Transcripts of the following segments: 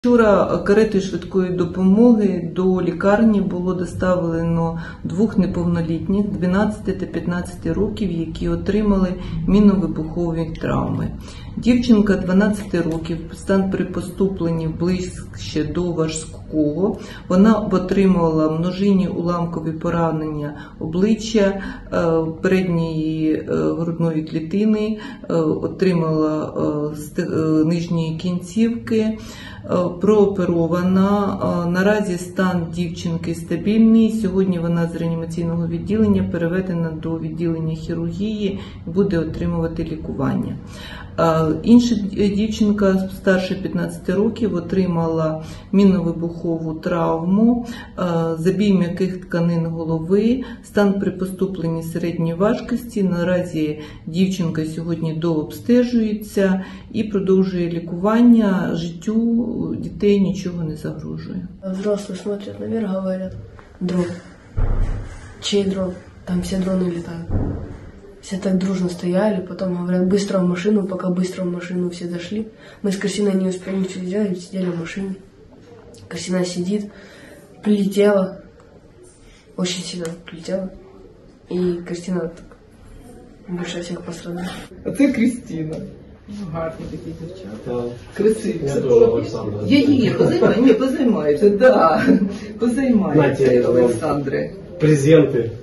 Вчора каретою швидкої допомоги до лікарні було доставлено 2 неповнолітніх 12 та 15 років, які отримали мінно-вибухові травми. Дівчинка 12 років, стан при поступленні ближче до важкого. Вона отримала множинні уламкові поранення обличчя, передньої грудної клітини, отримала нижньої кінцівки, прооперована. Наразі стан дівчинки стабільний. Сьогодні вона з реанімаційного відділення переведена до відділення хірургії і буде отримувати лікування. Інша дівчинка, старше 15 років, отримала мінно-вибухову травму, забій м'яких тканин голови, стан при поступленні середньої важкості. Наразі дівчинка сьогодні дообстежується і продовжує лікування. Життю дітей нічого не загрожує. Взрослые смотрят наверх, говорят: дрон. Чей дрон? Там все дроны летают. Все так дружно стояли, потом говорят: быстро в машину. Пока быстро в машину все зашли. Мы с Кристиной не успели ничего сделать, сидели в машине. Кристина сидит, прилетела, очень сильно прилетела. И Кристина так больше всех пострадала. А це Кристина. Гарні такі дівчата. Красиві. Я дуже Олександра. Я її позаймайте, да. Позаймайте, Олександре. Презенти.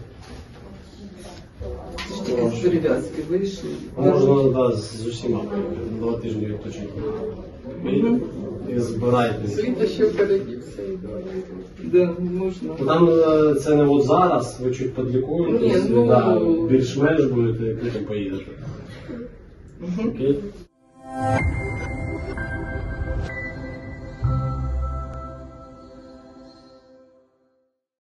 Тільки з перев'язки вийшли. Можна, да, з усіма 2 тижні відпочити. І збирайтесь. Світа ще передівся. Да, можна. Там це не от зараз, ви чуть підлікуєтесь, да, більш-менш будете, і потім поїдете. Окей?